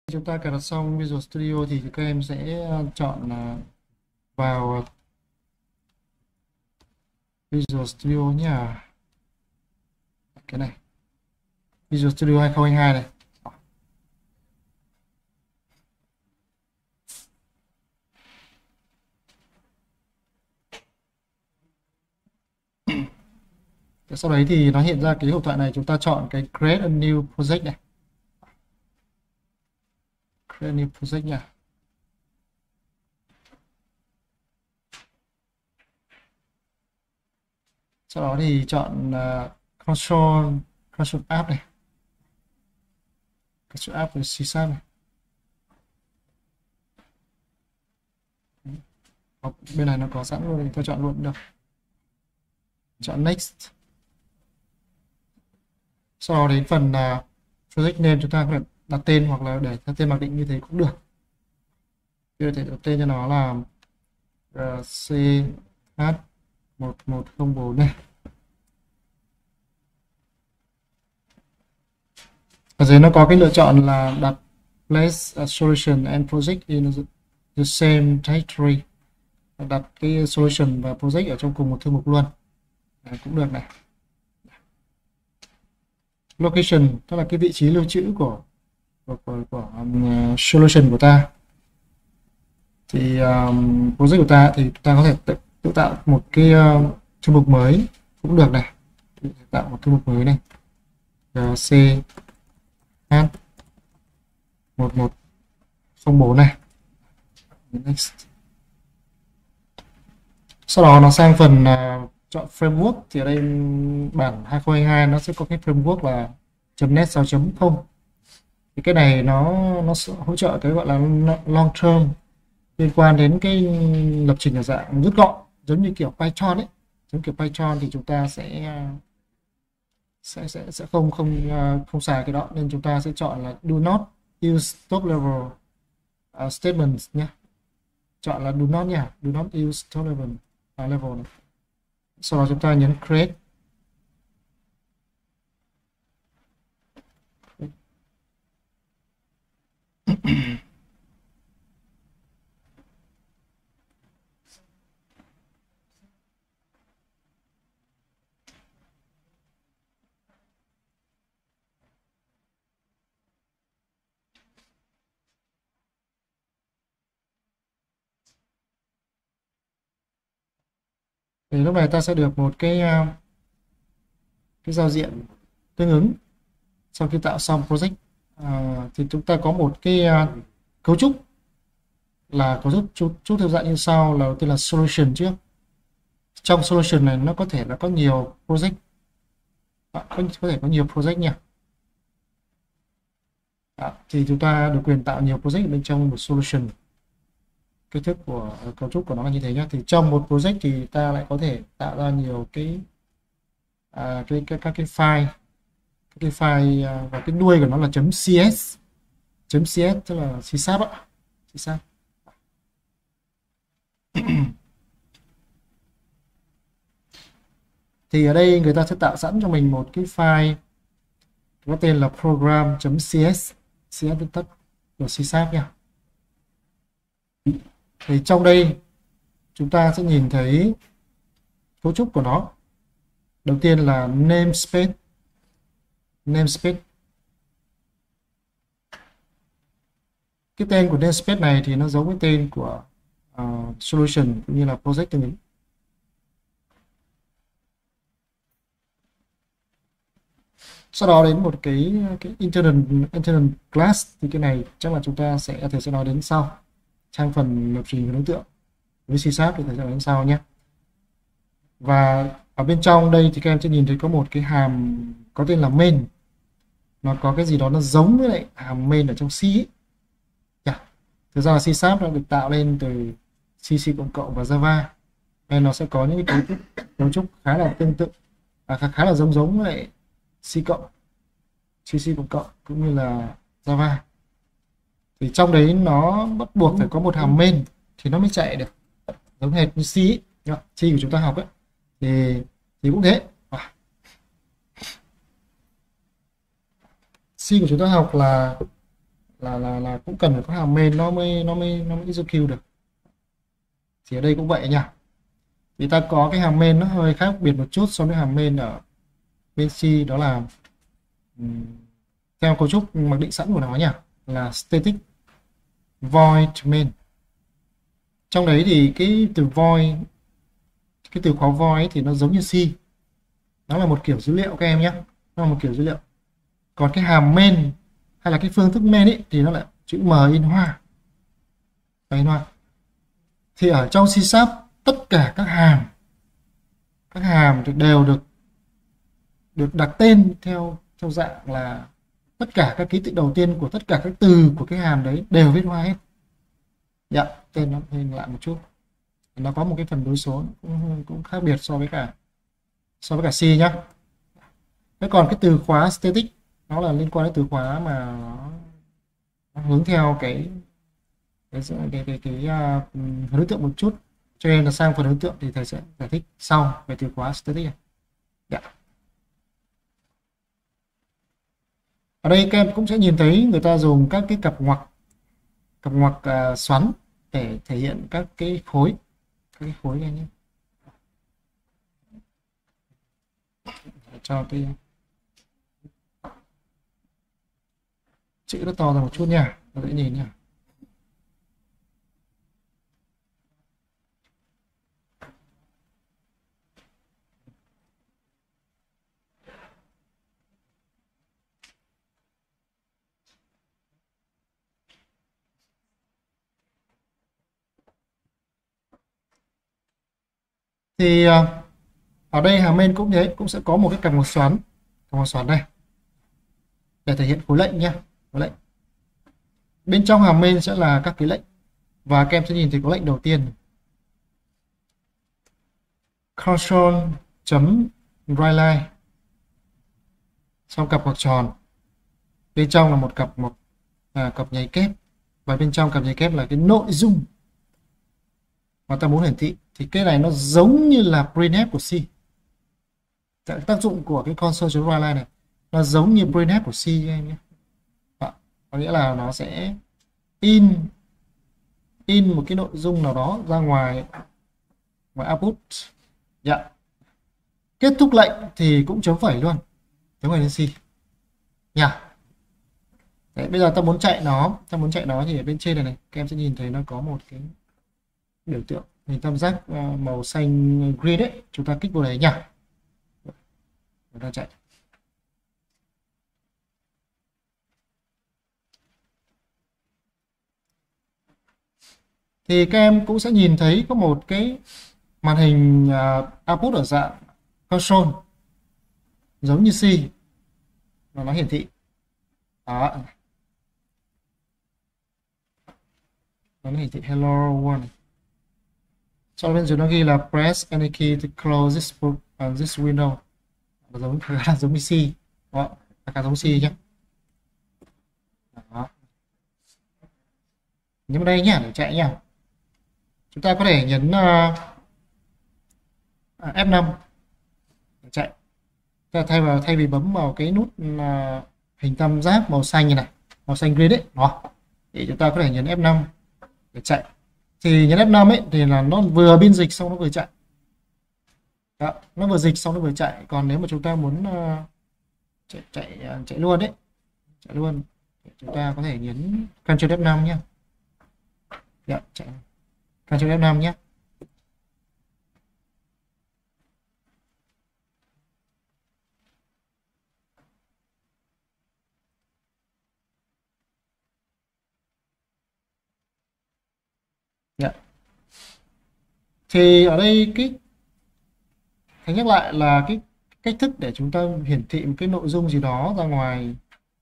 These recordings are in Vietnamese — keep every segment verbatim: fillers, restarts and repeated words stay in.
Chúng ta cài đặt xong Visual Studio thì các em sẽ chọn vào Visual Studio nhá. Cái này Visual Studio hai không hai hai này. Sau đấy thì nó hiện ra cái hộp thoại này, chúng ta chọn cái Create a New Project này. Create a New Project nha. Sau đó thì chọn uh, Control Control App này. Control App với C Sharp này. Hoặc bên này nó có sẵn luôn thì tôi chọn luôn cũng được. Chọn Next. Sau đó đến phần uh, Project Name chúng ta có thể đặt tên hoặc là để theo tên mặc định như thế cũng được. Tôi có thể đặt tên cho nó là uh, C H một một không bốn này. Ở dưới nó có cái lựa chọn là đặt place a solution and project in the same directory, đặt cái solution và project ở trong cùng một thư mục luôn. Đấy, cũng được này. Location tức là cái vị trí lưu trữ của của, của, của um, solution của ta. Thì um, project của ta thì ta có thể tự, tự tạo một cái uh, thư mục mới cũng được này. Tạo một thư mục mới này. C H một một không bốn này. Next. Sau đó nó sang phần uh, chọn framework, thì ở đây bản hai không hai hai nó sẽ có cái framework là .net sáu chấm không. Thì cái này nó nó sẽ hỗ trợ cái gọi là long term, liên quan đến cái lập trình ở dạng rút gọn, giống như kiểu Python ấy. Giống kiểu Python thì chúng ta sẽ sẽ sẽ sẽ không không không xài cái đó, nên chúng ta sẽ chọn là do not use top level uh, statements nhé. Chọn là do not nha, do not use top level uh, level này. Sau đó chúng ta nhấn create. Thì lúc này ta sẽ được một cái cái giao diện tương ứng sau khi tạo xong project. À, thì chúng ta có một cái uh, cấu trúc là cấu trúc chút, chút theo dạng như sau. Là đầu tiên là solution trước. Trong solution này nó có thể là có nhiều project, à, có, có thể có nhiều project nha. À, thì chúng ta được quyền tạo nhiều project bên trong một solution. Kích thước của uh, cấu trúc của nó là như thế nhé. Thì trong một project thì ta lại có thể tạo ra nhiều cái à, cái, cái các cái file, các cái file uh, và cái đuôi của nó là .cs, .cs tức là C Sharp ạ, C Sharp. Thì ở đây người ta sẽ tạo sẵn cho mình một cái file có tên là program.cs, cs viết tắt của C Sharp nha. Thì trong đây chúng ta sẽ nhìn thấy cấu trúc của nó. Đầu tiên là namespace. Namespace. Cái tên của namespace này thì nó giống với tên của uh, solution cũng như là project tương ứng. Sau đó đến một cái cái internal internal class, thì cái này chắc là chúng ta sẽ có thể sẽ nói đến sau, trang phần lập trình của đối tượng với C Sharp thì sẽ nói đến sau nhé. Và ở bên trong đây thì các em sẽ nhìn thấy có một cái hàm có tên là main. Nó có cái gì đó nó giống với lại hàm main ở trong C ấy. Yeah. Thực ra là C Sharp nó được tạo lên từ C, C cộng cộng và Java, nên nó sẽ có những cái cấu trúc, cấu trúc khá là tương tự, à, khá, khá là giống giống với lại C cộng, C, C cộng cộng cũng như là Java. Thì trong đấy nó bắt buộc phải có một hàm main thì nó mới chạy được, giống hệt như C ấy. C của chúng ta học ấy thì thì cũng thế. À. C của chúng ta học là là là là cũng cần phải có hàm main nó mới nó mới nó mới execute được. Thì ở đây cũng vậy nha. Thì ta có cái hàm main nó hơi khác biệt một chút so với hàm main ở bên C, đó là um, theo cấu trúc mặc định sẵn của nó nhỉ, là static void main. Trong đấy thì cái từ void, cái từ khóa void ấy thì nó giống như C, nó là một kiểu dữ liệu các em nhé, nó là một kiểu dữ liệu. Còn cái hàm main hay là cái phương thức main ấy thì nó lại chữ M in hoa, in hoa. Thì ở trong C sharp tất cả các hàm các hàm thì đều được được đặt tên theo theo dạng là tất cả các ký tự đầu tiên của tất cả các từ của cái hàm đấy đều viết hoa hết. Dạ, tên nó hình lại một chút, nó có một cái phần đối số cũng, cũng khác biệt so với cả so với cả C nhá. Thế còn cái từ khóa static nó là liên quan đến từ khóa mà nó, nó hướng theo cái cái cái cái, cái uh, đối tượng một chút, cho nên là sang phần đối tượng thì thầy sẽ giải thích sau về từ khóa static này. Dạ. Ở đây các em cũng sẽ nhìn thấy người ta dùng các cái cặp ngoặc cặp ngoặc uh, xoắn để thể hiện các cái khối các cái khối này nhé, cho cái chữ nó to ra một chút nha, nó dễ nhìn nha. Thì uh, ở đây hàm main cũng thế, cũng sẽ có một cái cặp ngoặc xoắn, cặp ngoặc xoắn này để thể hiện khối lệnh nhé, khối lệnh. Bên trong hàm main sẽ là các cái lệnh, và các em sẽ nhìn thấy có lệnh đầu tiên console chấm writeline, xong cặp ngoặc tròn, bên trong là một cặp một à, cặp nháy kép, và bên trong cặp nháy kép là cái nội dung mà ta muốn hiển thị. Thì cái này nó giống như là printf của C. Tác dụng của cái console chấm writeline này nó giống như printf của C các em nhé. Đó, có nghĩa là nó sẽ in in một cái nội dung nào đó ra ngoài ngoài output. Dạ. Kết thúc lệnh thì cũng chấm phẩy luôn, chấm phẩy lên C nha. Đấy, bây giờ ta muốn chạy nó ta muốn chạy nó thì ở bên trên này này các em sẽ nhìn thấy nó có một cái biểu tượng hình tam giác uh, màu xanh green đấy, chúng ta kích vào đấy nha, chúng ta chạy. Thì các em cũng sẽ nhìn thấy có một cái màn hình uh, output ở dạng console giống như C, và nó hiển thị đó, nó hiển thị hello world. Sau bên dưới nó ghi là press any key to close this book uh, this window, nó giống khá giống như C đó, khá giống C nhé. Đó. Nhấn vào đây nhá để chạy nhá. Chúng ta có thể nhấn uh, F năm để chạy. Ta thay vào thay vì bấm vào cái nút uh, hình tam giác màu xanh như này, màu xanh green đấy, đó, thì chúng ta có thể nhấn F năm để chạy. Thì nhấn F năm ấy thì là nó vừa biên dịch xong nó vừa chạy. Đó, nó vừa dịch xong nó vừa chạy. Còn nếu mà chúng ta muốn uh, chạy chạy uh, chạy luôn đấy, chạy luôn, chúng ta có thể nhấn Ctrl F năm nhé. Dạ, chạy Ctrl F năm nhé. Dạ. Thì ở đây cái thầy nhắc lại là cái cách thức để chúng ta hiển thị một cái nội dung gì đó ra ngoài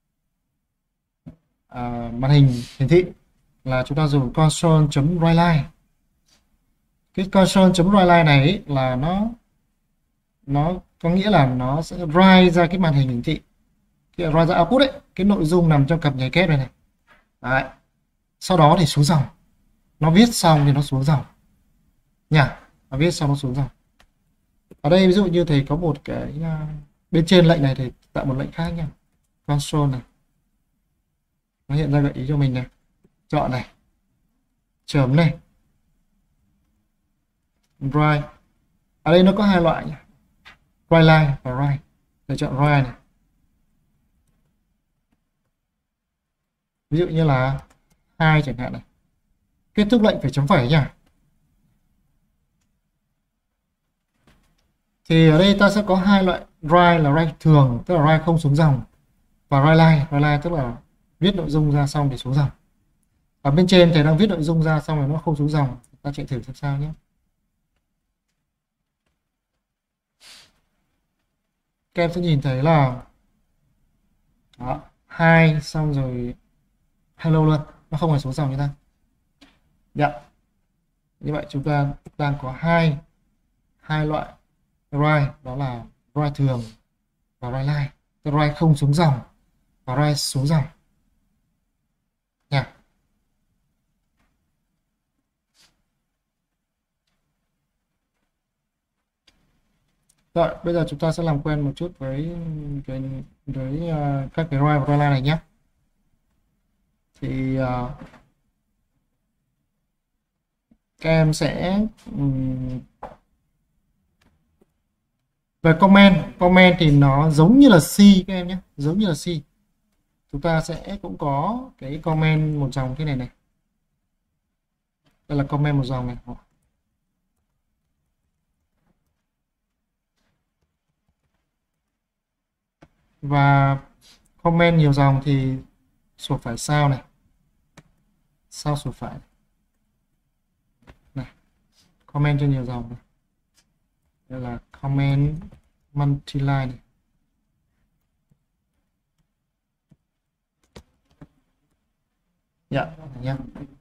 à, màn hình hiển thị là chúng ta dùng console.writeline. Cái console.writeline này ấy, là nó nó có nghĩa là nó sẽ write ra cái màn hình hiển thị, cái write ra output ấy, cái nội dung nằm trong cặp nháy kép này này. Đấy. Sau đó thì xuống dòng, nó viết xong thì nó xuống dòng nha, nó viết xong nó xuống dòng. Ở đây ví dụ như thầy có một cái uh, bên trên lệnh này thì tạo một lệnh khác nha, console này, nó hiện ra gợi ý cho mình này, chọn này, chấm này, right. Ở đây nó có hai loại nhỉ, right line và right. Để chọn right này. Ví dụ như là hai chẳng hạn này, kết thúc lệnh phải chấm phẩy nhỉ. Thì ở đây ta sẽ có hai loại write là write thường, tức là write không xuống dòng, và write line, write line tức là viết nội dung ra xong để xuống dòng. Ở bên trên thầy đang viết nội dung ra xong rồi nó không xuống dòng, ta chạy thử xem sao nhé. Các em sẽ nhìn thấy là đó, hai xong rồi hello luôn, nó không phải xuống dòng như ta. Dạ. Như vậy chúng ta đang có hai hai loại write, đó là write thường và write line, tức write không xuống dòng và write xuống dòng nha. Rồi bây giờ chúng ta sẽ làm quen một chút với với, với uh, các cái write và write line này nhé. Thì uh, các em sẽ um, về comment, comment thì nó giống như là C các em nhé, giống như là C. Chúng ta sẽ cũng có cái comment một dòng thế này này. Đây là comment một dòng này. Và comment nhiều dòng thì chuột phải sao này. Sao chuột phải. Này. Comment cho nhiều dòng này. Đây là comment multi-line này. Dạ, nhé.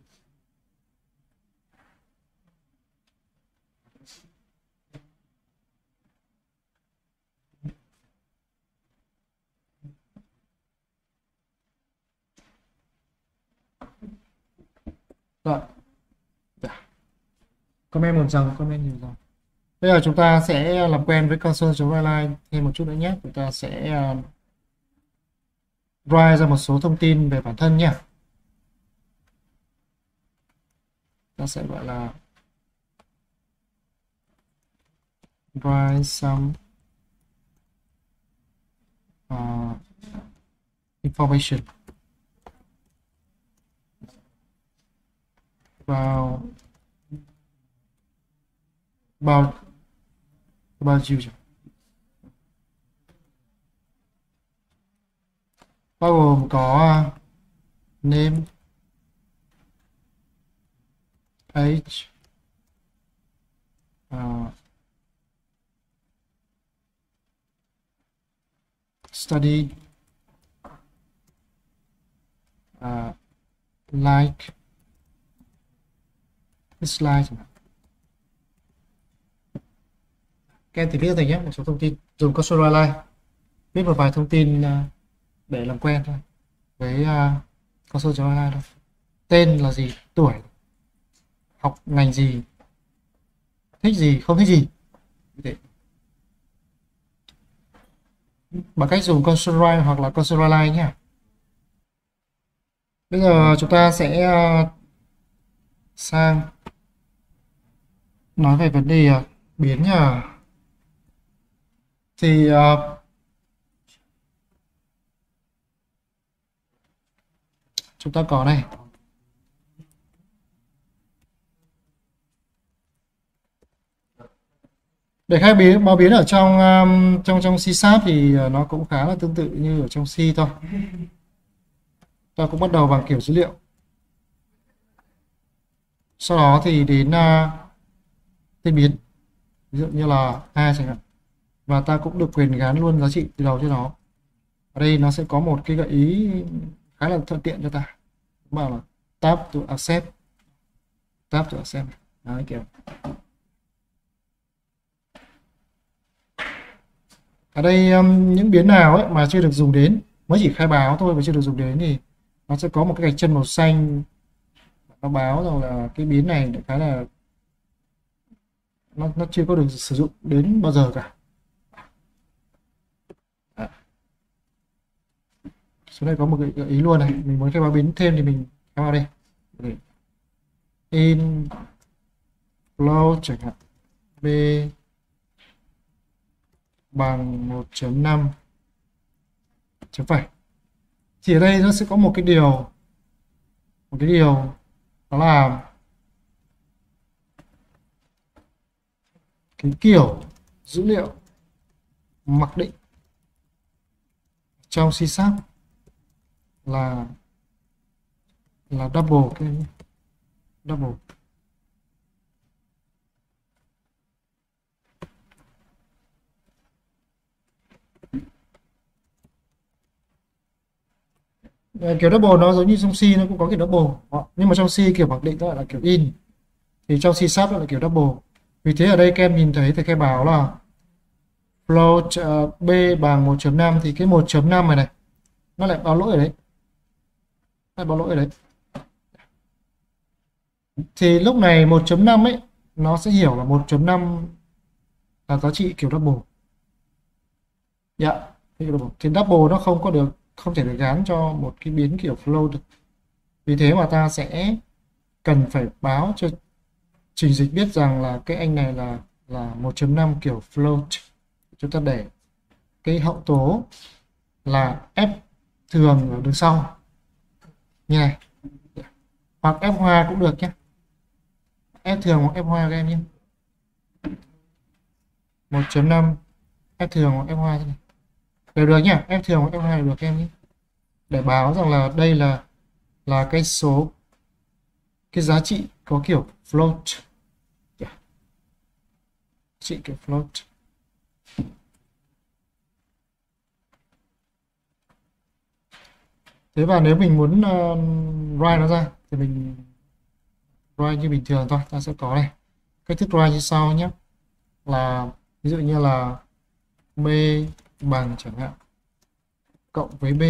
Rồi. Dạ. Comment một dòng, comment nhiều dòng. Bây giờ chúng ta sẽ làm quen với console.writeline thêm một chút nữa nhé. Chúng ta sẽ uh, write ra một số thông tin về bản thân nhé. Ta sẽ gọi là write some uh, information about about about you, bao gồm có uh, name, age, uh, study, uh, like, dislike. Các em thì viết thành nhé một số thông tin, dùng console.writeline viết một vài thông tin uh, để làm quen thôi với uh, console.writeline thôi. Tên là gì, tuổi, học ngành gì, thích gì, không thích gì. Bằng cách dùng console.write hoặc là console.writeline nhé. Bây giờ chúng ta sẽ uh, sang nói về vấn đề uh, biến nhờ. Thì uh, chúng ta có này, để khai biến báo biến ở trong um, trong trong C sharp thì uh, nó cũng khá là tương tự như ở trong C thôi. Ta cũng bắt đầu bằng kiểu dữ liệu, sau đó thì đến uh, tên biến, ví dụ như là a chẳng hạn, và ta cũng được quyền gán luôn giá trị từ đầu cho nó. Ở đây nó sẽ có một cái gợi ý khá là thuận tiện cho ta, bảo là tab to accept, tab to accept. Đấy, kiểu ở đây um, những biến nào ấy mà chưa được dùng đến, mới chỉ khai báo thôi và chưa được dùng đến thì nó sẽ có một cái gạch chân màu xanh, nó báo rằng là cái biến này đại khái là nó, nó chưa có được sử dụng đến bao giờ cả. Số này có một cái gợi ý luôn này, mình muốn khai báo biến thêm thì mình khai báo đây. In float chẳng hạn, b bằng một chấm năm chấm phẩy. Thì ở đây nó sẽ có một cái điều một cái điều đó là cái kiểu dữ liệu mặc định trong C sharp là là double cái double. Kiểu double nó giống như trong C nó cũng có kiểu double, nhưng mà trong C kiểu mặc định đó là kiểu in, thì trong C sharp là kiểu double. Vì thế ở đây các em nhìn thấy thì khai báo là float uh, b bằng một chấm năm, thì cái một chấm năm này này nó lại báo lỗi ở đấy, lại báo lỗi ở đấy. Thì lúc này một chấm năm ấy nó sẽ hiểu là một chấm năm là giá trị kiểu double. Dạ, kiểu double. Thì double nó không có được, không thể được gán cho một cái biến kiểu float được. Vì thế mà ta sẽ cần phải báo cho trình dịch biết rằng là cái anh này là là một chấm năm kiểu float. Chúng ta để cái hậu tố là f thường ở đường sau như này, hoặc f hoa cũng được nhé, f thường hoặc f hoa các em nhé. một chấm năm f thường hoặc f hoa thế này đều được nhá, f thường hoặc f hoa đều được các em nhé, để báo rằng là đây là là cái số, cái giá trị có kiểu float, yeah. Trị kiểu float. Thế và nếu mình muốn uh, write nó ra thì mình write như bình thường thôi. Ta sẽ có này cách thức write như sau nhé, là ví dụ như là b bằng chẳng hạn cộng với b.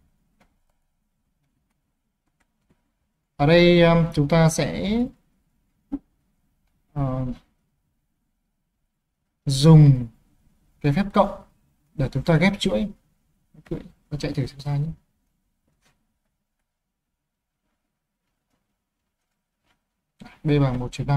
Ở đây um, chúng ta sẽ uh, dùng cái phép cộng để chúng ta ghép chuỗi. Nó chạy thử xem sao nhé. B bằng một chấm năm.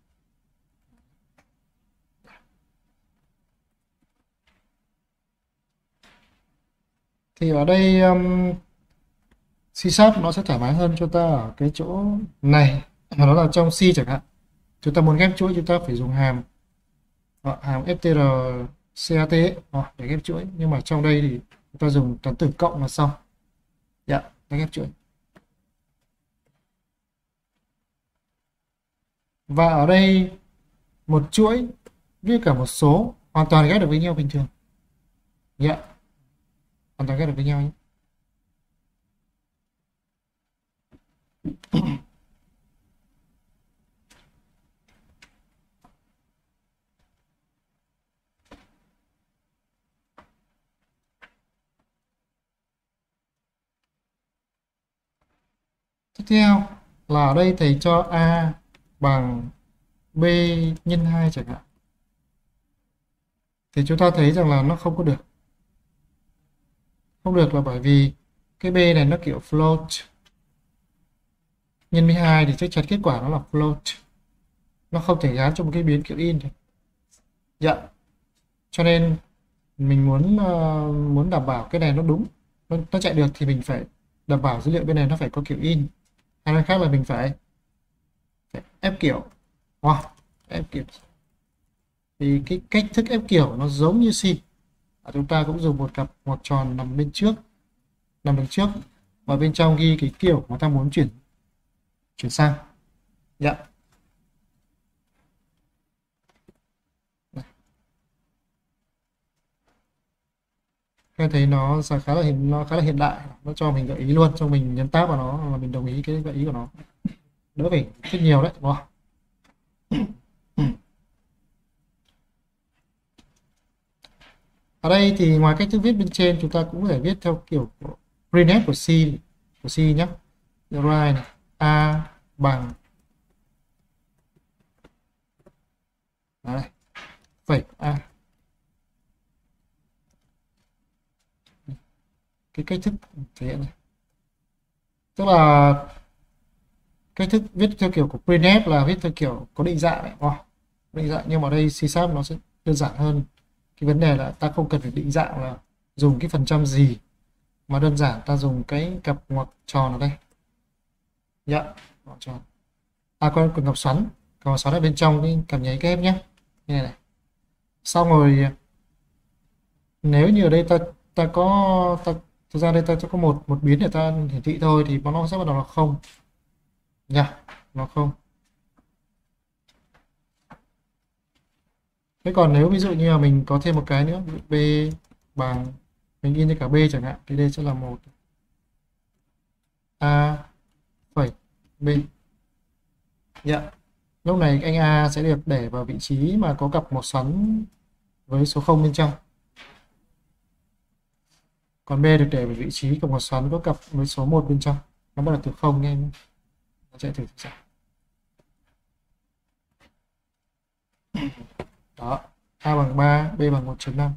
Thì ở đây um, C sharp nó sẽ thoải mái hơn cho ta ở cái chỗ này, nó là trong C chẳng hạn. Chúng ta muốn ghép chuỗi chúng ta phải dùng hàm hàm ftr cat ấy, để ghép chuỗi, nhưng mà trong đây thì chúng ta dùng toán tử cộng là xong. Dạ, ta ghép chuỗi. Và ở đây một chuỗi với cả một số hoàn toàn ghép được với nhau bình thường. Dạ, hoàn toàn ghép được với nhau nhé. Tiếp theo là ở đây thầy cho A bằng B nhân hai chẳng hạn. Thì chúng ta thấy rằng là nó không có được. Không được là bởi vì cái B này nó kiểu float. Nhân với hai thì chắc chắn kết quả nó là float. Nó không thể gán cho một cái biến kiểu in. Dạ. Cho nên mình muốn uh, muốn đảm bảo cái này nó đúng, nó, nó chạy được thì mình phải đảm bảo dữ liệu bên này nó phải có kiểu in. Hay nói khác là mình phải, phải ép kiểu. Wow, ép kiểu. Thì cái cách thức ép kiểu nó giống như C. À, chúng ta cũng dùng một cặp ngoặc tròn nằm bên trước, nằm đằng trước, và bên trong ghi cái kiểu mà ta muốn chuyển chuyển sang. Dạ. Em thấy nó khá là hiện nó khá là hiện đại, nó cho mình gợi ý luôn, cho mình nhấn tab vào nó là mình đồng ý cái gợi ý của nó, đỡ phải rất nhiều đấy, đúng không? Ở đây thì ngoài cách thức viết bên trên, chúng ta cũng có thể viết theo kiểu printf của C của C nhé. Right này, A bằng đấy, phẩy A. Cái cách thức thể hiện này. Tức là cách thức viết theo kiểu của printf là viết theo kiểu có định dạng đấy, oh, định dạng, nhưng mà đây C Sharp nó sẽ đơn giản hơn. Cái vấn đề là ta không cần phải định dạng là dùng cái phần trăm gì, mà đơn giản ta dùng cái cặp ngoặc tròn ở đây. Dạ, ngoặc tròn. À, còn còn cặp xoắn, cặp xoắn ở bên trong cái cặp nháy kép nhé, như này này. Xong rồi nếu như ở đây ta ta có ta thực ra đây ta sẽ có một một biến để ta hiển thị thôi, thì nó sẽ bắt đầu là không nha, nó không. Thế còn nếu ví dụ như là mình có thêm một cái nữa, b bằng, mình in cho cả b chẳng hạn, thì đây sẽ là một a phẩy b. Dạ, lúc này anh a sẽ được để vào vị trí mà có cặp một xoắn với số không bên trong, còn b được để vào vị trí cặp một xoắn có cặp với số một bên trong, nó bắt đầu từ không nha em. Chạy thử xem. Đó, a bằng ba, b bằng một chấm năm,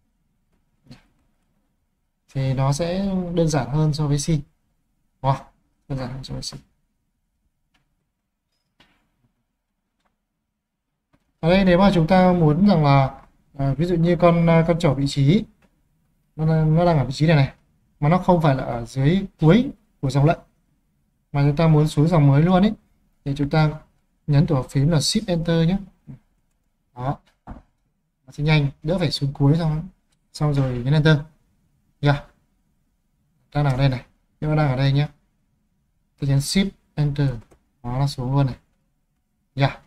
thì nó sẽ đơn giản hơn so với C. Wow, đơn giản hơn so với C. Ở đây nếu mà chúng ta muốn rằng là à, ví dụ như con à, con trỏ vị trí nó, nó đang ở vị trí này này, mà nó không phải là ở dưới cuối của dòng lệnh, mà chúng ta muốn xuống dòng mới luôn ấy, thì chúng ta nhấn tổ phím là Shift Enter nhé. Đó, nó sẽ nhanh, đỡ phải xuống cuối, xong xong rồi nhấn Enter. Yeah, đang ở đây này, nhưng mà đang ở đây nhé, tôi nhấn Shift Enter, nó là xuống luôn này. Yeah.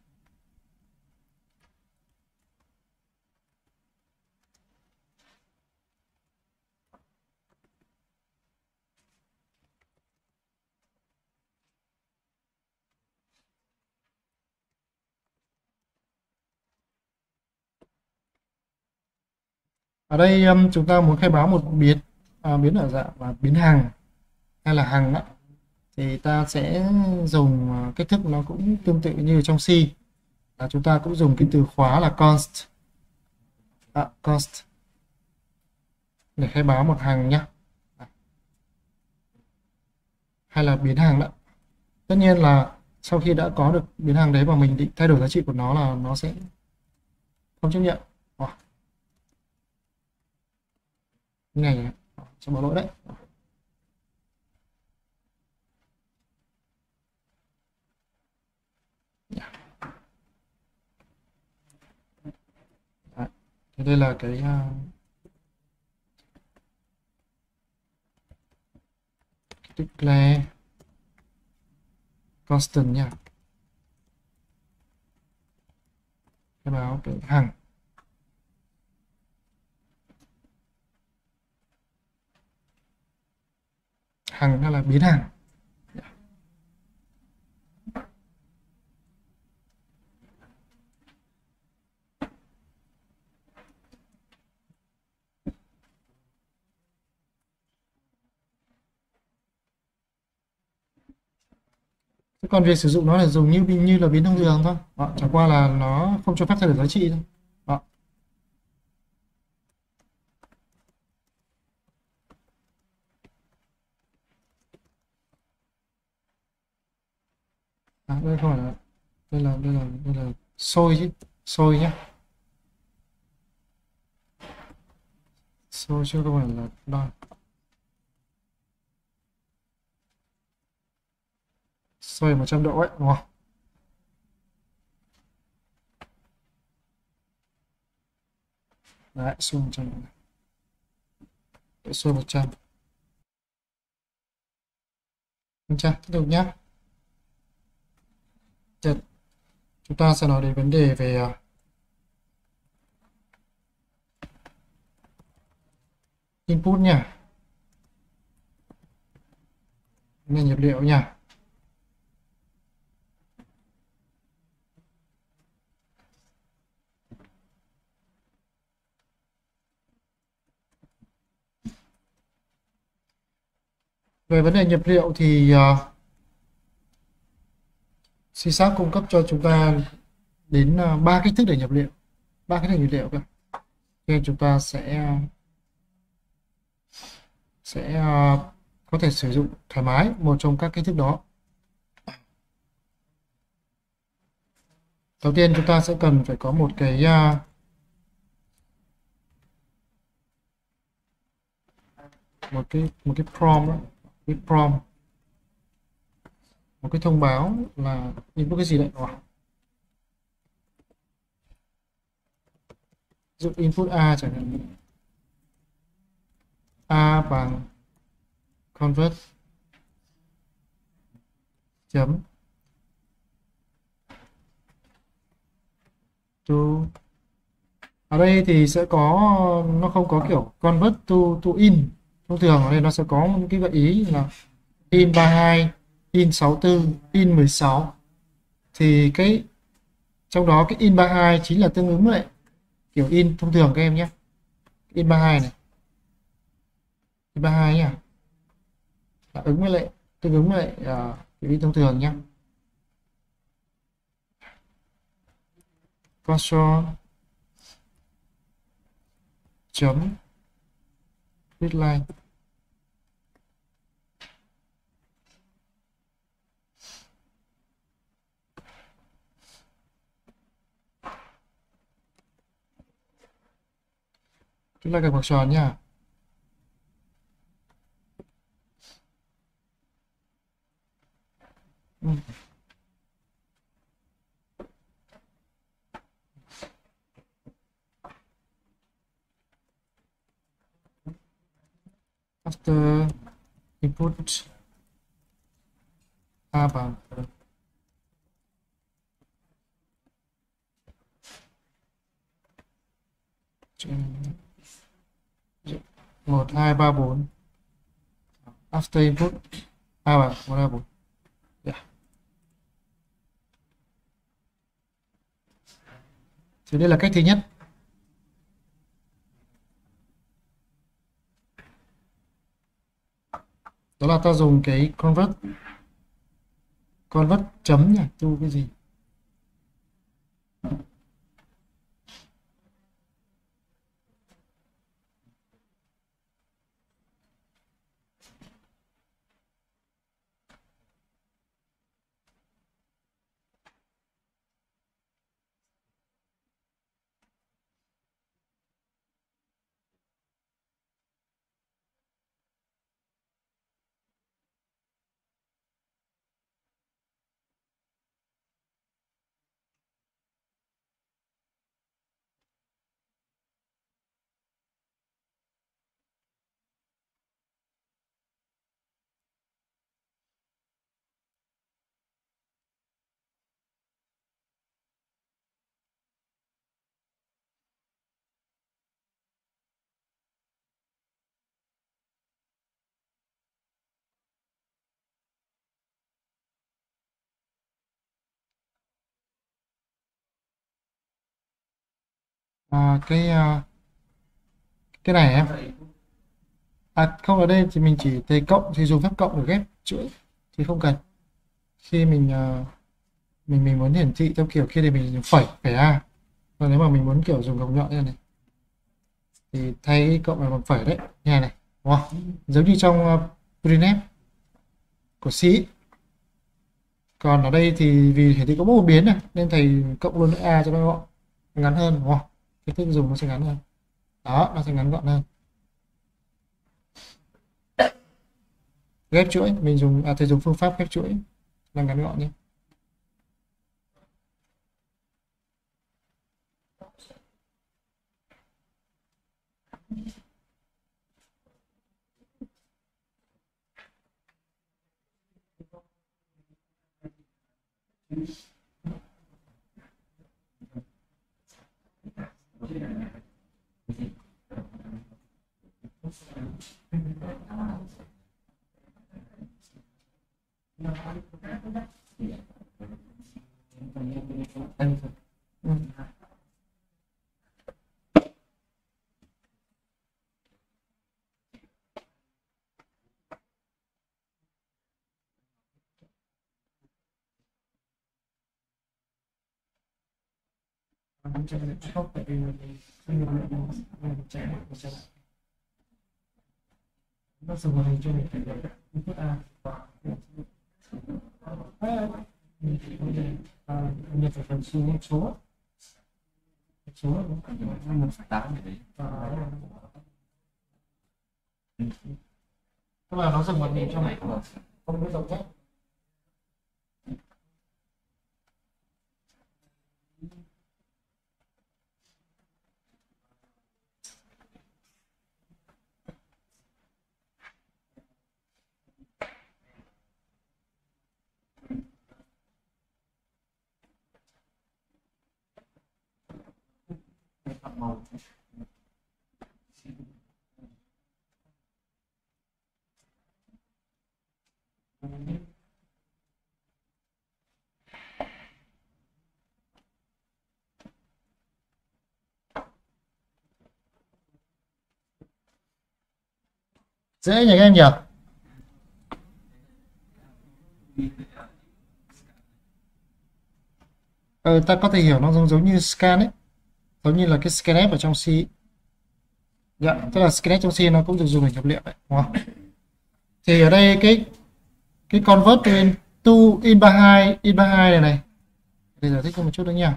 Ở đây um, chúng ta muốn khai báo một biến à, biến ở dạng là biến hằng hay là hằng đó, thì ta sẽ dùng uh, cách thức nó cũng tương tự như trong C, là chúng ta cũng dùng cái từ khóa là const, à, const để khai báo một hằng nhé, hay là biến hằng đó. Tất nhiên là sau khi đã có được biến hằng đấy mà mình định thay đổi giá trị của nó là nó sẽ không chấp nhận. Oh, như này cho bỏ lỗi đấy. Đấy. Thế đây là cái uh, declare constant nha, khai báo cái hằng. Hằng hay là biến hằng. Thế còn việc sử dụng nó là dùng như như là biến thông thường thôi. Đó, chẳng qua là nó không cho phép thay đổi giá trị thôi. Đó. À, đây không phải là đây là đây là đây là sôi chứ, sôi nhé, sôi chứ không phải là đo. Sôi một trăm độ ấy, đúng không? Đấy, sôi một trăm độ, sôi một trăm. Được chưa? Tiếp tục nhé. Chúng ta sẽ nói đến vấn đề về uh, input nha, nên nhập liệu nha. Về vấn đề nhập liệu thì uh, C Sharp cung cấp cho chúng ta đến ba uh, cách thức để nhập liệu, ba cách thức nhập liệu cơ. Nên chúng ta sẽ uh, sẽ uh, có thể sử dụng thoải mái một trong các cách thức đó. Đầu tiên chúng ta sẽ cần phải có một cái uh, một cái một cái prompt đó. Cái prompt, một cái thông báo là input cái gì đấy. Wow. Dụ input A chẳng hạn, A bằng convert chấm to. Ở đây thì sẽ có, nó không có kiểu convert to to in. Thông thường ở đây nó sẽ có một cái gợi ý là in ba mươi hai, in sáu mươi tư, in mười sáu. Thì cái trong đó cái in ba mươi hai chính là tương ứng với lại kiểu in thông thường các em nhé. In ba mươi hai này, in ba mươi hai nhá, là ứng với lại tương ứng với lại uh, kiểu in thông thường nhé. Console chấm readline. Chúng ta gạch ngoặc tròn nha. Ừ. After input A bằng một hai ba bốn. After input A bằng một hai bốn. Yeah. Thì đây là cách thứ nhất. Đó là ta dùng cái convert convert chấm nhỉ, tu cái gì. À, cái à, cái này em, à không, ở đây thì mình chỉ thấy cộng thì dùng phép cộng để ghép chuỗi thì không cần. Khi mình uh, mình mình muốn hiển thị theo kiểu kia thì mình dùng phẩy phẩy A. Còn nếu mà mình muốn kiểu dùng gồng nhọn như này thì thay cộng là bằng phẩy đấy, như này này. Wow. Giống như trong uh, printf của C. Còn ở đây thì vì hiển thị có một biến này nên thầy cộng luôn A cho nó gọn, ngắn hơn. Wow. Cái thức dùng nó sẽ ngắn hơn. Đó, nó sẽ ngắn gọn hơn. Ghép chuỗi mình dùng, à thầy dùng phương pháp ghép chuỗi là ngắn gọn nhé. Không, tại vì mình chạy chạy nó dùng màn hình cho mình phải nhập input A và nhập vào phần số số số một phẩy tám đấy. Tức là nó dùng màn hình cho mình không có dòng chất. Màu. Dễ nhỉ các em nhỉ? Ờ, ta có thể hiểu nó giống giống như scan ấy, giống như là cái scanf ở trong C. Dạ, tức là scanf trong C nó cũng được dùng để nhập liệu đấy, đúng không? Thì ở đây cái cái convert to in to in ba mươi hai in ba mươi hai này này, để giải thích cho một chút nữa nha.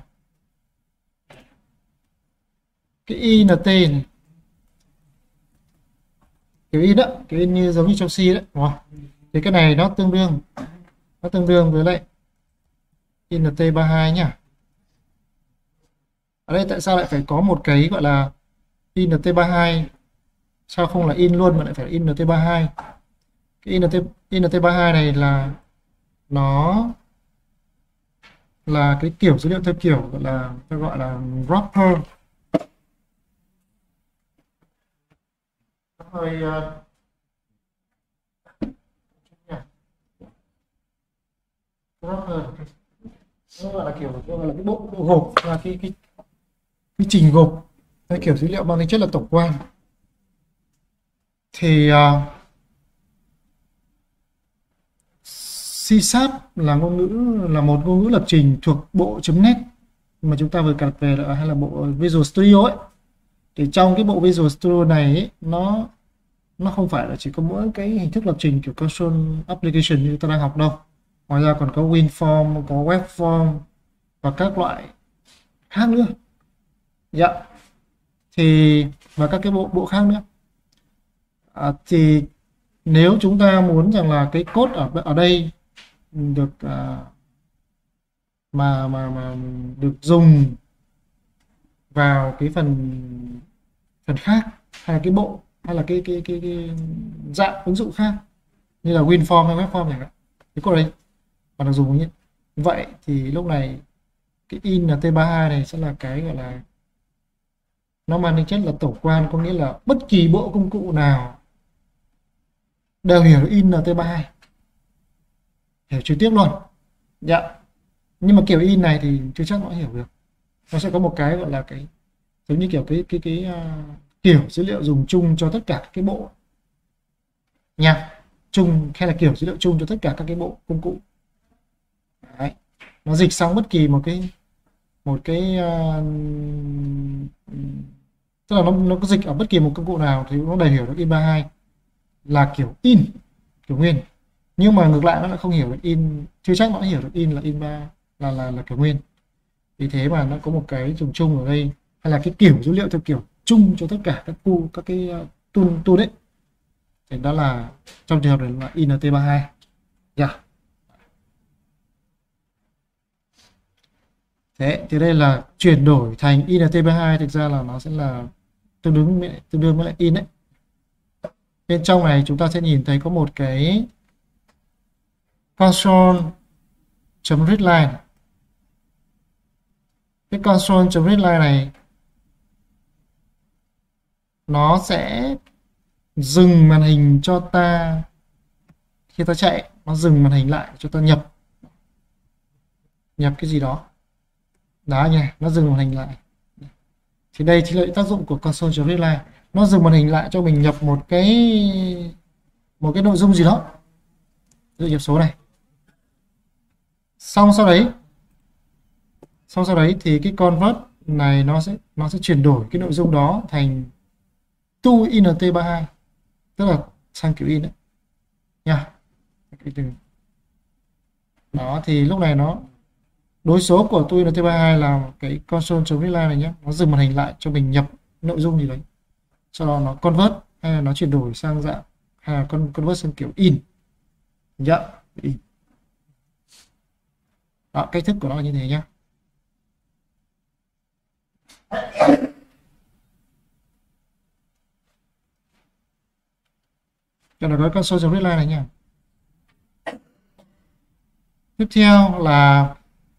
Cái int này, kiểu in đó, kiểu in như giống như trong C đấy, đúng không? Thì cái này nó tương đương nó tương đương với lại int ba mươi hai nhá. Ở đây tại sao lại phải có một cái gọi là int ba mươi hai, sao không là in luôn mà lại phải int ba mươi hai? Cái int int ba mươi hai này là nó là cái kiểu dữ liệu theo kiểu gọi là tôi gọi là wrapper. Hơi uh, wrapper nó gọi là kiểu gọi là cái bộ, bộ gộp, là cái cái quy trình gộp cái kiểu dữ liệu mang tính chất là tổng quan. Thì uh, C sharp là ngôn ngữ là một ngôn ngữ lập trình thuộc bộ .NET mà chúng ta vừa cập về là, hay là bộ Visual Studio ấy. Thì trong cái bộ Visual Studio này ấy, nó nó không phải là chỉ có mỗi cái hình thức lập trình kiểu console application như ta đang học đâu. Ngoài ra còn có WinForm, có WebForm và các loại khác nữa. Dạ. Thì và các cái bộ bộ khác nữa. À, thì nếu chúng ta muốn rằng là cái code ở ở đây được à, mà mà mà được dùng vào cái phần phần khác, hay là cái bộ, hay là cái cái cái, cái dạng ứng dụng khác như là WinForm hay WebForm chẳng hạn, cái code đấy mà được dùng như vậy thì lúc này cái int ba mươi hai này sẽ là cái gọi là nó mang tính chất là tổng quan, có nghĩa là bất kỳ bộ công cụ nào đều hiểu được int ba mươi hai, hiểu trực tiếp luôn. Dạ. Nhưng mà kiểu in này thì chưa chắc nó hiểu được. Nó sẽ có một cái gọi là cái giống như kiểu cái cái cái uh, kiểu dữ liệu dùng chung cho tất cả các cái bộ nha, chung hay là kiểu dữ liệu chung cho tất cả các cái bộ công cụ. Đấy. Nó dịch sang bất kỳ một cái một cái uh, tức là nó nó có dịch ở bất kỳ một công cụ nào thì nó đều hiểu được int ba mươi hai là kiểu in, kiểu nguyên. Nhưng mà ngược lại nó lại không hiểu được in, chưa chắc nó hiểu được in là in ba là là là kiểu nguyên. Vì thế mà nó có một cái dùng chung ở đây, hay là cái kiểu dữ liệu theo kiểu chung cho tất cả các khu các cái uh, tool tool đấy. Thì đó là trong trường hợp này là int ba mươi hai. Yeah. Thế thì đây là chuyển đổi thành int ba mươi hai, thực ra là nó sẽ là tương đương với, tương đương với lại in đấy. Bên trong này chúng ta sẽ nhìn thấy có một cái console.readline. Cái console.readline này nó sẽ dừng màn hình cho ta khi ta chạy, nó dừng màn hình lại cho ta nhập nhập cái gì đó. Đó nha, nó dừng màn hình lại. Thì đây chính là tác dụng của console.readline. Nó dừng màn hình lại cho mình nhập một cái một cái nội dung gì đó, ví dụ nhập số này. Xong sau đấy xong sau đấy thì cái convert này nó sẽ nó sẽ chuyển đổi cái nội dung đó thành to int ba mươi hai, tức là sang kiểu in đấy nha. Cái từ đó thì lúc này nó đối số của tôi là T ba mươi hai là cái console.readline này nhé, nó dừng màn hình lại cho mình nhập nội dung gì đấy, sau đó nó convert hay là nó chuyển đổi sang dạng hay là con convert sang kiểu in. Dạ, in. Đó, cách thức của nó là như thế nhá. Cho nó có console.readline này nha. Tiếp theo là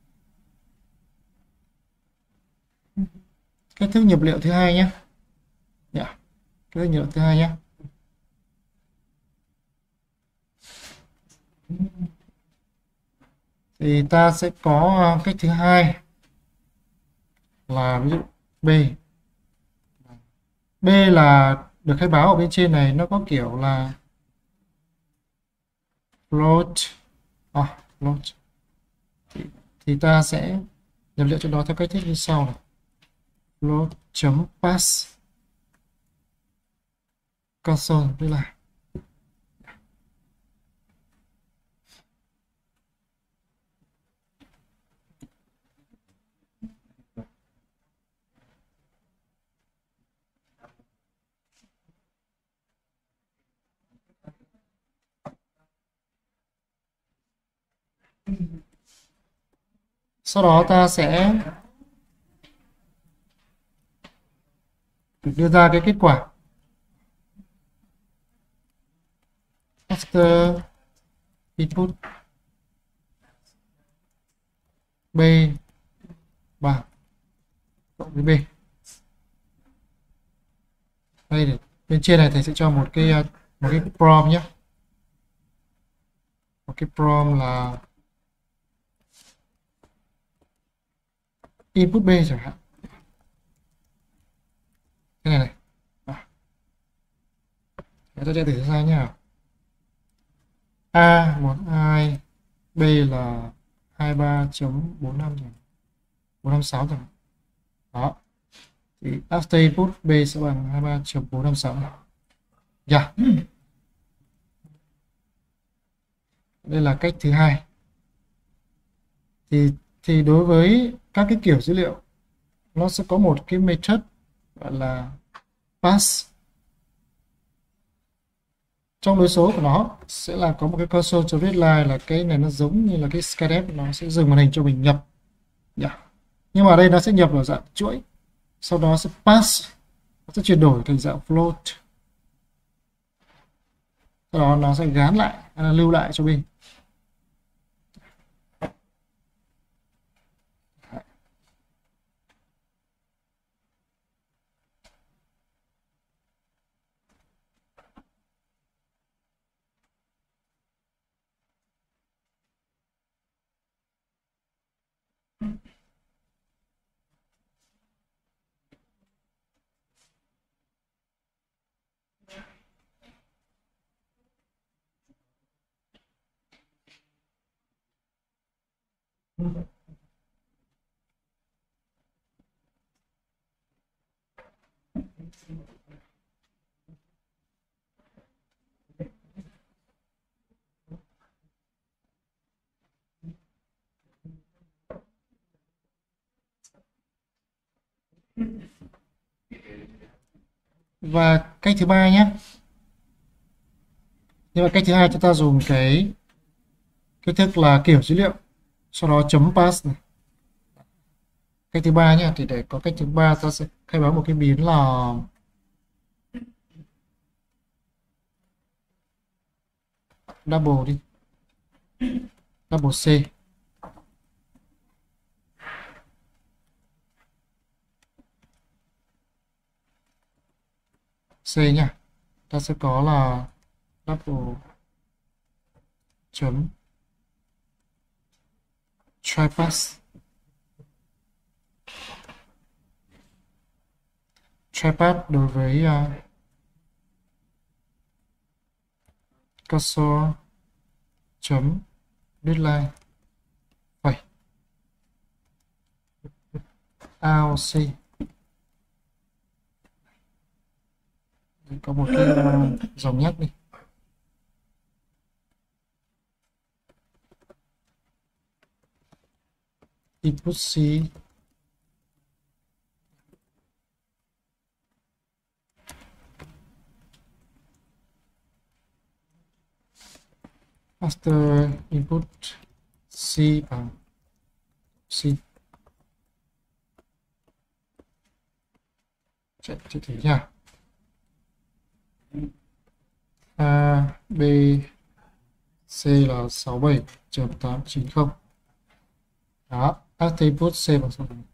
cách thức nhập liệu thứ hai nhé. Dạ. Cách thức nhập liệu thứ hai nhé. Thì ta sẽ có cách thứ hai là ví dụ B. B là được khai báo ở bên trên này nó có kiểu là float. À, float. Thì, thì ta sẽ nhập liệu cho đó theo cách thức như sau này. Float chấm pass console đây là sau đó ta sẽ đưa ra cái kết quả after input B bằng cộng với B. Đây để bên trên này thầy sẽ cho một cái một cái prompt nhé, một cái prompt là input B chẳng hạn, cái này này. Chúng ta sẽ thử ra nhé. A một hai, B là hai mươi ba chấm bốn năm bốn năm sáu chẳng hạn. Đó. Thì after input B sẽ bằng hai mươi ba chấm bốn năm sáu. Dạ. Đây là cách thứ hai. Thì thì đối với các cái kiểu dữ liệu nó sẽ có một cái method gọi là pass. Trong đối số của nó sẽ là có một cái console.readline là cái này nó giống như là cái scanf, nó sẽ dừng màn hình cho mình nhập. Yeah. Nhưng mà ở đây nó sẽ nhập ở dạng chuỗi, sau đó sẽ pass, nó sẽ chuyển đổi thành dạng float, sau đó nó sẽ gán lại hay là lưu lại cho mình. Và cách thứ ba nhé. Nhưng mà cách thứ hai chúng ta dùng cái cách thức là kiểu dữ liệu, sau đó chấm pass này. Cách thứ ba nhé, thì để có cách thứ ba ta sẽ khai báo một cái biến là double đi, double C. C nhá, ta sẽ có là double chấm try pass. Try pass đối với uh, cursor chấm deadline phẩy aoc. Có một cái uh, dòng nhắc đi. input C master input C bằng C. Chạy thử thử nha. A, B, C là sáu bảy chấm tám chín không. Đó, master input C bằng sáu bảy.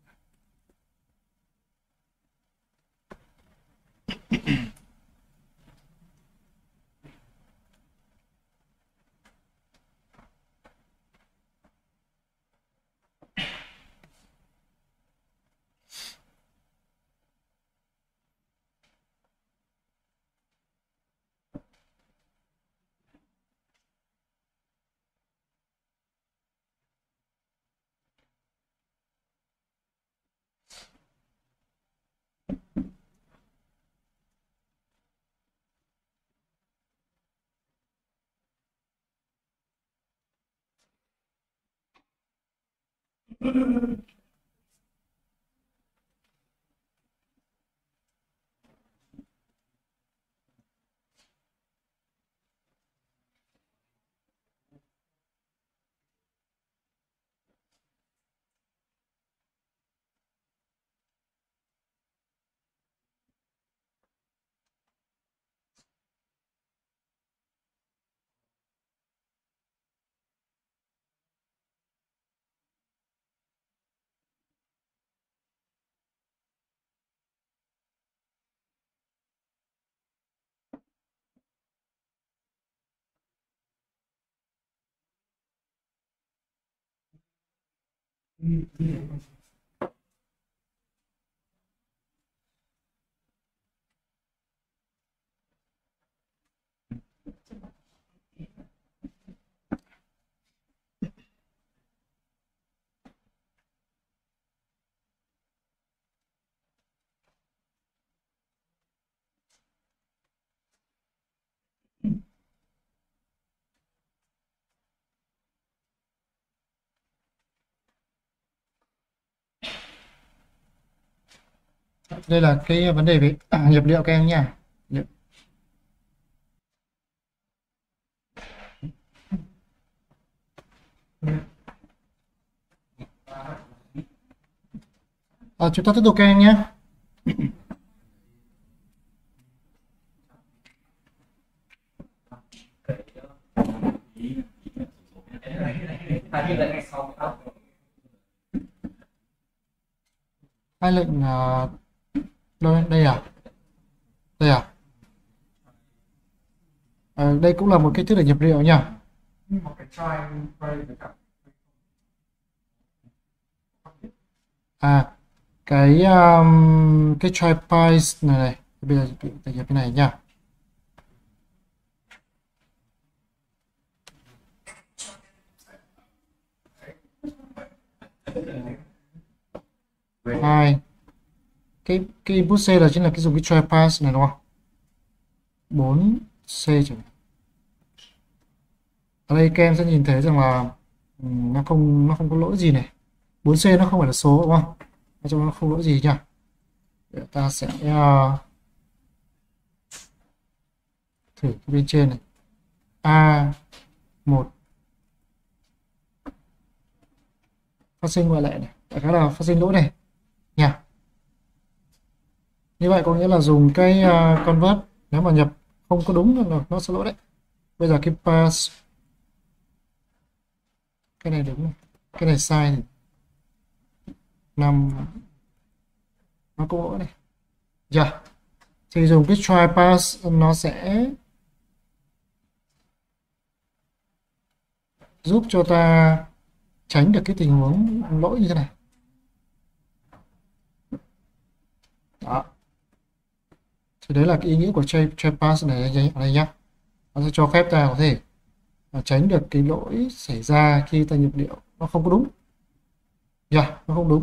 Đây là cái vấn đề về à, nhập liệu các em nha. Nhập. À, chúng ta tiếp tục các em nhé. Hai lệnh uh, đâu đây à? Đây à? À, đây cũng là một cái thức để nhập liệu nha. À, cái um, cái try price này này, bây giờ ta nhập cái này nha. Hai cái cái input C là chính là cái dùng cái try pass này đúng không? bốn C chẳng hạn. Ở đây các em sẽ nhìn thấy rằng là um, nó không nó không có lỗi gì này. bốn C nó không phải là số đúng không? Nói chung nó không lỗi gì nha. Để ta sẽ uh, thử cái bên trên này. A một phát sinh ngoại lệ này, đại khái là phát sinh lỗi này nha. Như vậy có nghĩa là dùng cái uh, convert, nếu mà nhập không có đúng là nó sẽ lỗi đấy. Bây giờ cái pass, cái này đúng này, cái này sai này, năm nó cũng lỗi này. Dạ. Yeah. Thì dùng cái try pass nó sẽ giúp cho ta tránh được cái tình huống lỗi như thế này. Đó. Thì đấy là cái ý nghĩa của try, try pass này ở đây nhá. Nó sẽ cho phép ta có thể tránh được cái lỗi xảy ra khi ta nhập liệu nó không có đúng. Dạ, yeah, nó không đúng.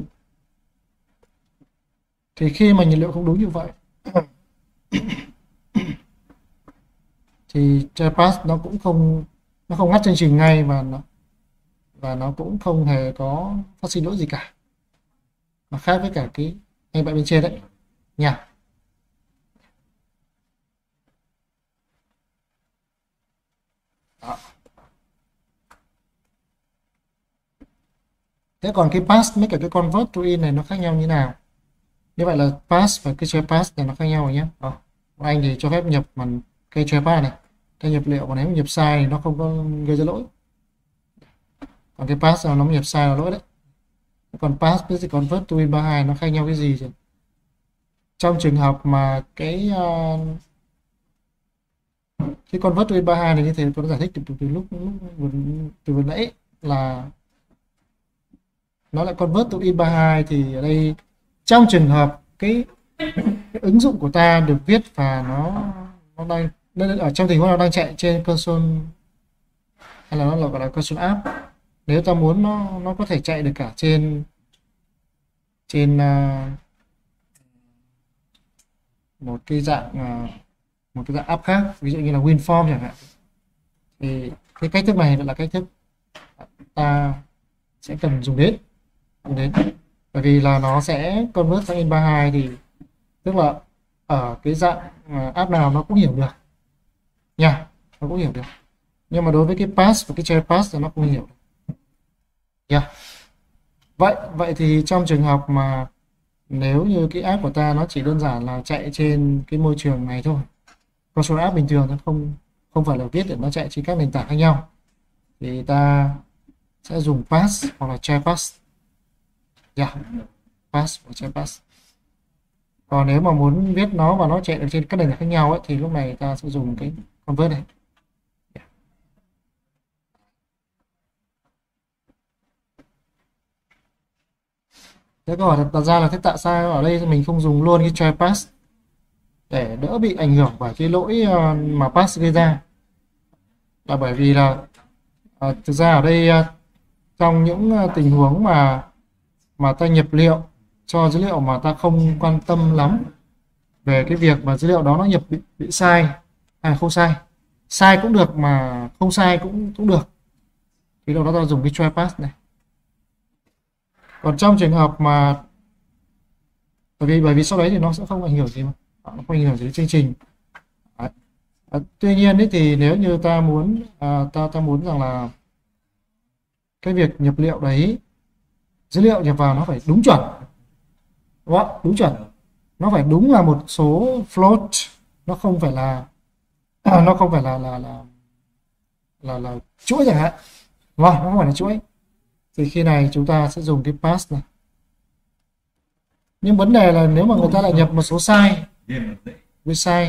Thì khi mà nhập liệu không đúng như vậy thì try pass nó cũng không nó không ngắt chương trình ngay, và nó và nó cũng không hề có phát sinh lỗi gì cả, nó khác với cả cái anh bạn bên trên đấy nha. Đó. Thế còn cái pass với cả cái convert to in này nó khác nhau như nào? Như vậy là pass và cái share pass này nó khác nhau rồi nhé. Đó. Anh thì cho phép nhập bằng cái share pass này, cái nhập liệu, còn nếu nhập sai thì nó không có gây ra lỗi. Còn cái pass nó nhập sai là lỗi đấy. Còn pass với cái convert to in ba mươi hai nó khác nhau cái gì chứ? Trong trường hợp mà cái uh, cái convert to in ba mươi hai này như thế tôi đã giải thích từ, từ, từ lúc, lúc vừa, từ vừa nãy là nó lại convert to in ba mươi hai thì ở đây trong trường hợp cái, cái ứng dụng của ta được viết và nó nó đang ở trong tình huống nó đang chạy trên console hay là nó là gọi là console app, nếu ta muốn nó nó có thể chạy được cả trên trên uh, một cái dạng uh, một cái dạng app khác, ví dụ như là WinForm chẳng hạn, thì cái cách thức này là cách thức ta sẽ cần dùng đến dùng đến bởi vì là nó sẽ convert sang in ba mươi hai, thì tức là ở cái dạng app nào nó cũng hiểu được nha, nó cũng hiểu được, nhưng mà đối với cái pass và cái share pass thì nó không hiểu được nha. Vậy vậy thì trong trường hợp mà nếu như cái app của ta nó chỉ đơn giản là chạy trên cái môi trường này thôi, console app bình thường, nó không không phải là viết để nó chạy trên các nền tảng khác nhau, thì ta sẽ dùng pass hoặc là share pass. Yeah. Pass và share pass. Còn nếu mà muốn viết nó và nó chạy được trên các nền tảng khác nhau ấy, thì lúc này ta sẽ dùng cái convert này. Yeah. Thế câu hỏi đặt ra là thế tại sao ở đây mình không dùng luôn cái share pass để đỡ bị ảnh hưởng bởi cái lỗi mà pass gây ra? Là bởi vì là à, thực ra ở đây trong những tình huống mà mà ta nhập liệu cho dữ liệu mà ta không quan tâm lắm về cái việc mà dữ liệu đó nó nhập bị, bị sai hay không sai, sai cũng được mà không sai cũng cũng được, thì lúc đó ta dùng cái share pass này. Còn trong trường hợp mà bởi vì bởi vì sau đấy thì nó sẽ không ảnh hưởng gì mà nó không ảnh hưởng gì đến chương trình. Đấy. À, tuy nhiên ấy thì nếu như ta muốn à, ta ta muốn rằng là cái việc nhập liệu đấy, dữ liệu nhập vào nó phải đúng chuẩn, đúng không? Đúng chuẩn, nó phải đúng là một số float, nó không phải là à, nó không phải là là là là, là chuỗi chẳng hạn, đúng không? Nó không phải là chuỗi, thì khi này chúng ta sẽ dùng cái pass này. Nhưng vấn đề là nếu mà người ta lại nhập một số sai với sai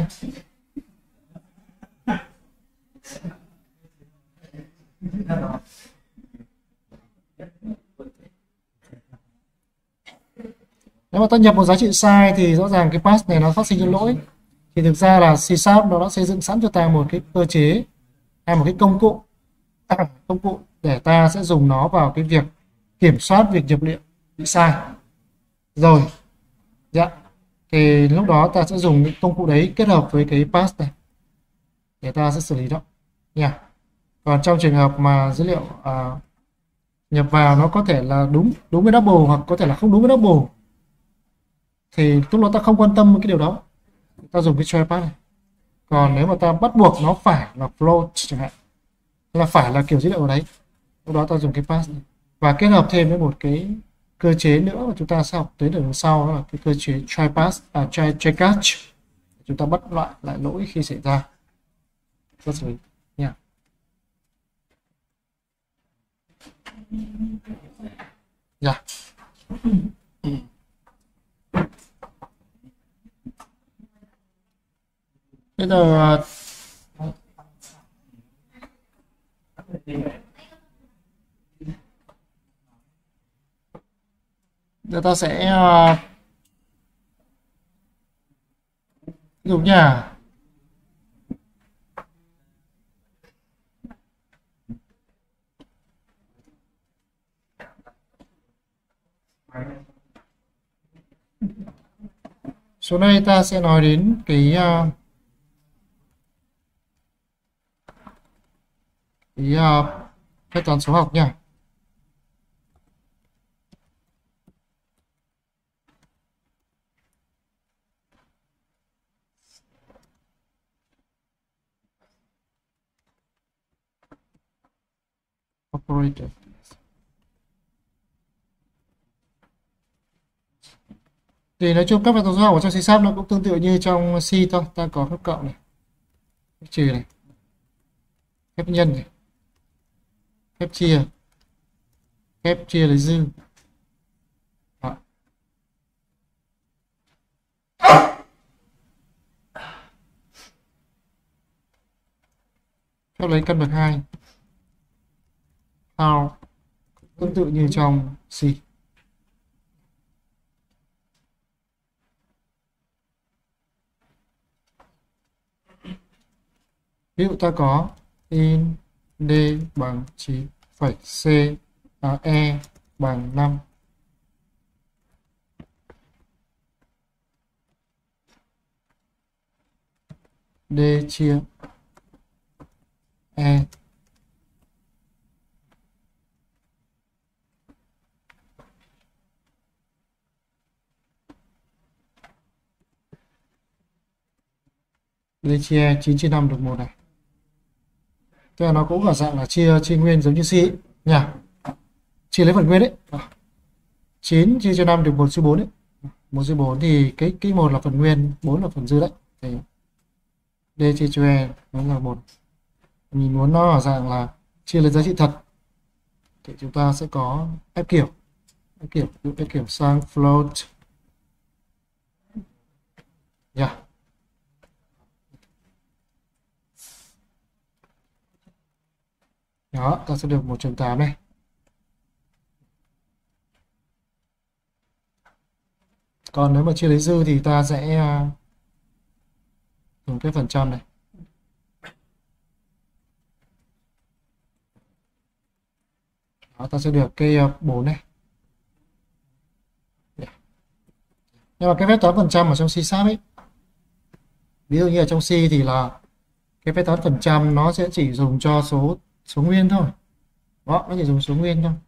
nếu mà ta nhập một giá trị sai thì rõ ràng cái pass này nó phát sinh ra lỗi, thì thực ra là C Sharp nó đã xây dựng sẵn cho ta một cái cơ chế hay một cái công cụ công cụ để ta sẽ dùng nó vào cái việc kiểm soát việc nhập liệu bị sai rồi. Dạ. Thì lúc đó ta sẽ dùng cái công cụ đấy kết hợp với cái pass này để ta sẽ xử lý đó nha. Còn trong trường hợp mà dữ liệu à, nhập vào nó có thể là đúng đúng với double hoặc có thể là không đúng với double, thì lúc đó ta không quan tâm cái điều đó, ta dùng cái share pass này. Còn nếu mà ta bắt buộc nó phải là float chẳng hạn, là phải là kiểu dữ liệu ở đấy, lúc đó ta dùng cái pass này. Và kết hợp thêm với một cái cơ chế nữa mà chúng ta sẽ học tới đằng sau, đó là cái cơ chế try pass à try, try catch, chúng ta bắt loại lại lỗi khi xảy ra. Rất xử lý nha. Dạ. Bây giờ giờ ta sẽ uh, ví dụ nha, số này ta sẽ nói đến cái uh, cái uh, phép toán số học nha. operator. Thì nói chung các phép toán số học ở trong C Sharp nó cũng tương tự như trong C thôi. Ta có phép cộng này, phép trừ này, phép nhân này, phép chia, phép chia lấy dư. Đó. Phép lấy căn bậc hai. How tương tự như trong C. Ví dụ ta có in D bằng chín phẩy C à, E bằng năm. D chia E D chia E chín chia năm được một này. Tức là nó cũng ở dạng là chia chia nguyên giống như C ấy, nhỉ? Chia lấy phần nguyên đấy. chín chia cho năm được một chia bốn đấy. một chia bốn thì cái cái một là phần nguyên, bốn là phần dư đấy. Thì D chia cho E nó là một. Mình muốn nó ở dạng là chia lấy giá trị thật thì chúng ta sẽ có ép kiểu. Ép kiểu, ép kiểu sang float. Yeah. Đó, ta sẽ được một chấm tám này. Còn nếu mà chia lấy dư thì ta sẽ dùng cái phần trăm này. Đó, ta sẽ được cái bốn này. Nhưng mà cái phép toán phần trăm ở trong C Sharp ấy, ví dụ như ở trong C thì là cái phép toán phần trăm nó sẽ chỉ dùng cho số số nguyên thôi. Đó, nó chỉ dùng số nguyên thôi.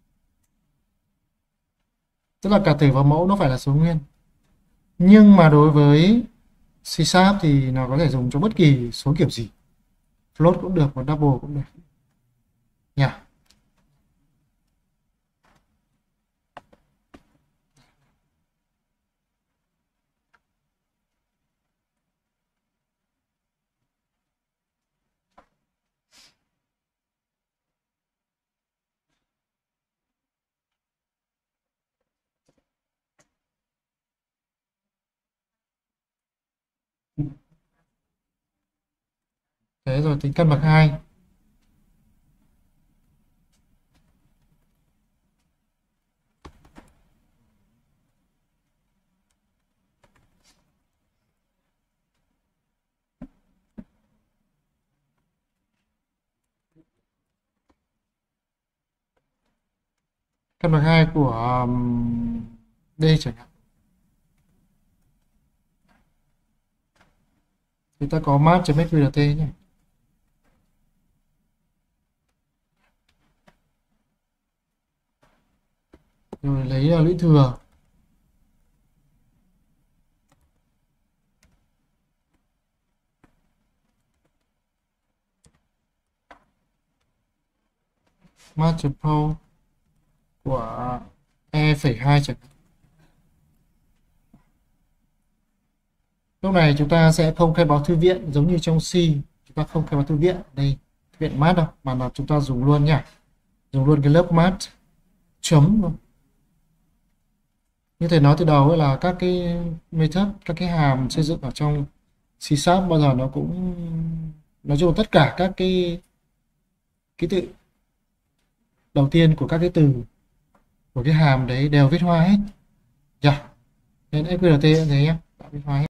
Tức là cả tử và mẫu nó phải là số nguyên. Nhưng mà đối với C Sharp thì nó có thể dùng cho bất kỳ số kiểu gì. Float cũng được và double cũng được. Nhỉ? Yeah. Thế rồi tính căn bậc hai. Căn bậc hai của um, D chẳng hạn. Thì ta có math.sqrt nhé. Rồi lấy uh, lũy thừa. Math.pow của E phẩy hai chẳng hạn. Lúc này chúng ta sẽ không khai báo thư viện giống như trong C. Chúng ta không khai báo thư viện đây, thư viện math đâu, mà là chúng ta dùng luôn nhá. Dùng luôn cái lớp math chấm luôn. Như thầy nói từ đầu ấy là các cái method, các cái hàm xây dựng ở trong C Sharp bao giờ nó cũng nói chung tất cả các cái ký tự đầu tiên của các cái từ của cái hàm đấy đều viết hoa hết. Yeah. Nên sqrt cũng thế nhé, viết hoa hết.